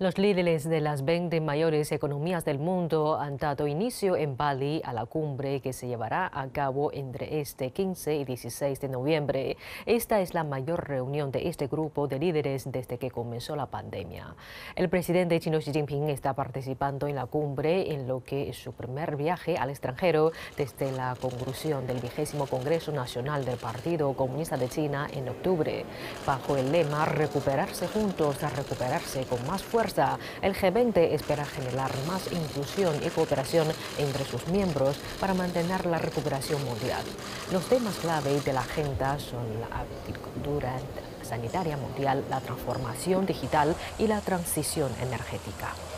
Los líderes de las 20 mayores economías del mundo han dado inicio en Bali a la cumbre que se llevará a cabo entre este 15 y 16 de noviembre. Esta es la mayor reunión de este grupo de líderes desde que comenzó la pandemia. El presidente chino Xi Jinping está participando en la cumbre en lo que es su primer viaje al extranjero desde la conclusión del 20º Congreso Nacional del Partido Comunista de China en octubre. Bajo el lema "Recuperarse juntos, a recuperarse con más fuerza", el G20 espera generar más inclusión y cooperación entre sus miembros para mantener la recuperación mundial. Los temas clave de la agenda son la agricultura sanitaria mundial, la transformación digital y la transición energética.